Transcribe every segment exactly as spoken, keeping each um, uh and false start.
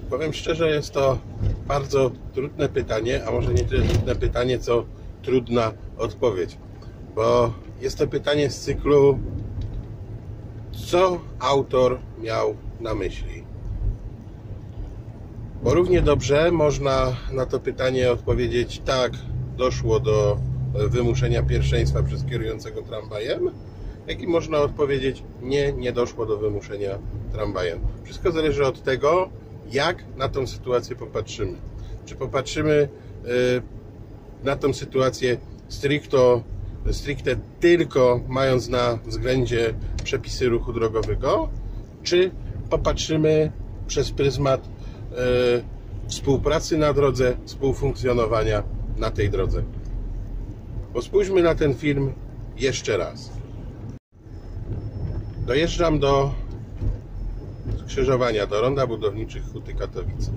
Powiem szczerze, jest to bardzo trudne pytanie, a może nie tyle trudne pytanie, co trudna odpowiedź. Bo jest to pytanie z cyklu, co autor miał na myśli. Bo równie dobrze można na to pytanie odpowiedzieć: tak, doszło do wymuszenia pierwszeństwa przez kierującego tramwajem, jak i można odpowiedzieć: nie, nie doszło do wymuszenia tramwajem. Wszystko zależy od tego, jak na tą sytuację popatrzymy. Czy popatrzymy na tą sytuację stricto, stricte tylko mając na względzie przepisy ruchu drogowego, czy popatrzymy przez pryzmat współpracy na drodze, współfunkcjonowania na tej drodze. Bo spójrzmy na ten film jeszcze raz. Dojeżdżam do skrzyżowania, do ronda budowniczych Huty Katowice.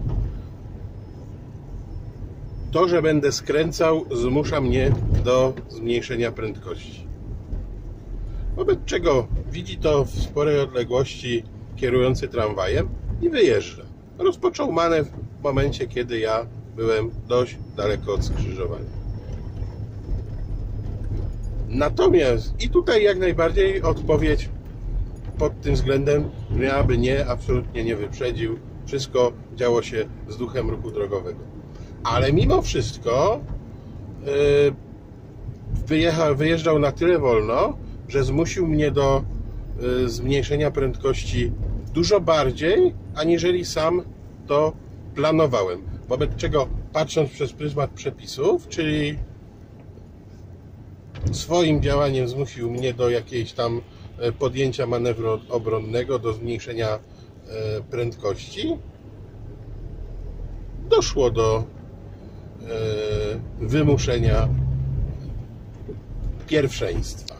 To, że będę skręcał, zmusza mnie do zmniejszenia prędkości. Wobec czego widzi to w sporej odległości kierujący tramwajem i wyjeżdża. Rozpoczął manewr w momencie, kiedy ja byłem dość daleko od skrzyżowania. Natomiast i tutaj jak najbardziej odpowiedź pod tym względem miałaby nie, absolutnie nie wyprzedził. Wszystko działo się z duchem ruchu drogowego. Ale mimo wszystko yy, wyjechał, wyjeżdżał na tyle wolno, że zmusił mnie do yy, zmniejszenia prędkości dużo bardziej, aniżeli sam to planowałem. Wobec czego, patrząc przez pryzmat przepisów, czyli swoim działaniem zmusił mnie do jakiejś tam podjęcia manewru obronnego, do zmniejszenia prędkości, doszło do wymuszenia pierwszeństwa.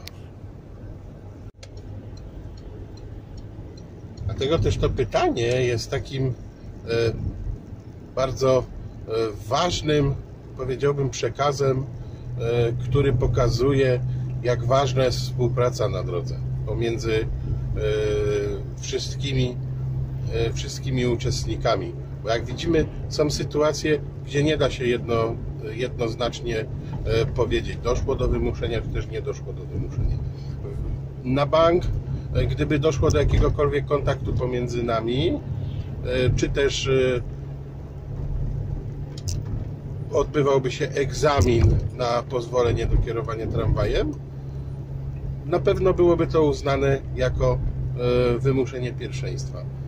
Dlatego też to pytanie jest takim bardzo ważnym, powiedziałbym, przekazem, który pokazuje, jak ważna jest współpraca na drodze pomiędzy wszystkimi, wszystkimi uczestnikami. Bo jak widzimy, są sytuacje, gdzie nie da się jedno, jednoznacznie powiedzieć, doszło do wymuszenia, czy też nie doszło do wymuszenia. Na bank, gdyby doszło do jakiegokolwiek kontaktu pomiędzy nami, czy też odbywałby się egzamin na pozwolenie do kierowania tramwajem, na pewno byłoby to uznane jako wymuszenie pierwszeństwa.